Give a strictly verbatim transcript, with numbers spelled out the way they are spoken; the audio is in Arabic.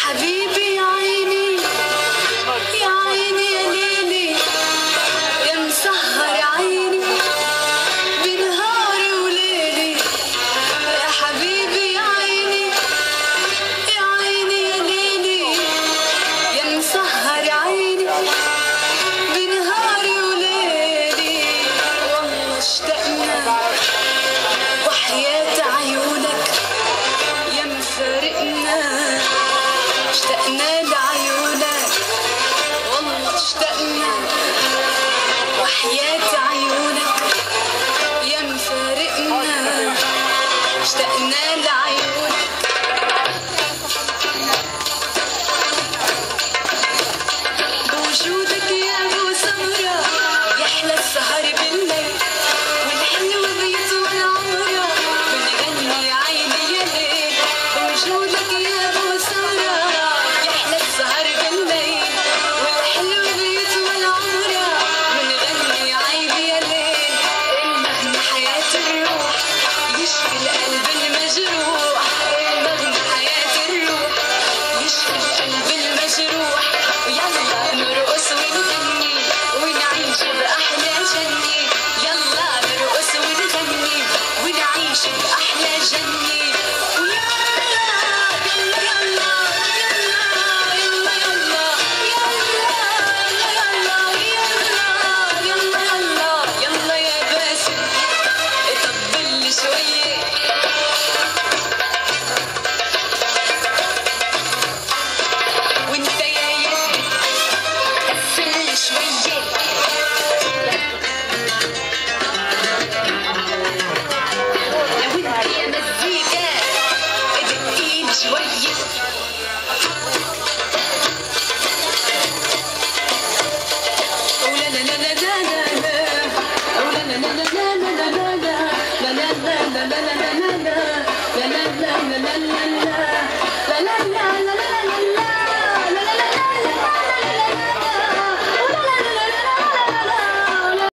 حبيبي يا عيني يا عيني يا ليلي يا مسهر عيني بنهاري وليلي يا حبيبي يا عيني يا عيني يا ليلي يا مسهر عيني بنهاري وليلي والله اشتقنا وحياة عيونك يا مفارقنا اشتقنا لعيونك والله اشتقنا وحياة عيونك يا مفارقنا اشتقنا لعيونك